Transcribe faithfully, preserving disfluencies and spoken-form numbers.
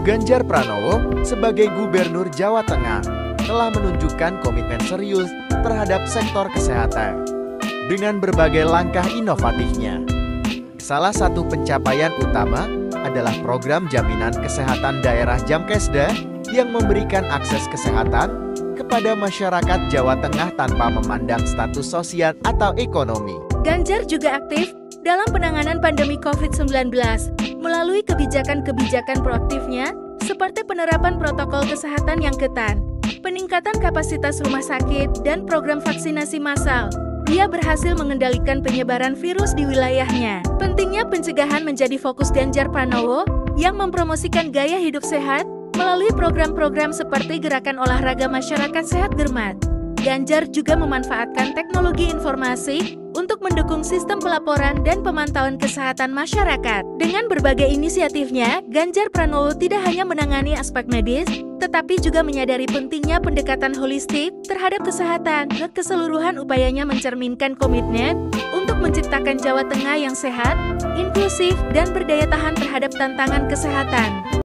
Ganjar Pranowo sebagai Gubernur Jawa Tengah telah menunjukkan komitmen serius terhadap sektor kesehatan dengan berbagai langkah inovatifnya. Salah satu pencapaian utama adalah program jaminan kesehatan daerah Jamkesda yang memberikan akses kesehatan kepada masyarakat Jawa Tengah tanpa memandang status sosial atau ekonomi. Ganjar juga aktif dalam penanganan pandemi covid sembilan belas melalui kebijakan-kebijakan proaktifnya seperti penerapan protokol kesehatan yang ketat, peningkatan kapasitas rumah sakit, dan program vaksinasi massal. Dia berhasil mengendalikan penyebaran virus di wilayahnya. Pentingnya pencegahan menjadi fokus Ganjar Pranowo yang mempromosikan gaya hidup sehat melalui program-program seperti Gerakan Olahraga Masyarakat Sehat Germat. Ganjar juga memanfaatkan teknologi informasi untuk mendukung sistem pelaporan dan pemantauan kesehatan masyarakat. Dengan berbagai inisiatifnya, Ganjar Pranowo tidak hanya menangani aspek medis, tetapi juga menyadari pentingnya pendekatan holistik terhadap kesehatan. Keseluruhan upayanya mencerminkan komitmen untuk menciptakan Jawa Tengah yang sehat, inklusif, dan berdaya tahan terhadap tantangan kesehatan.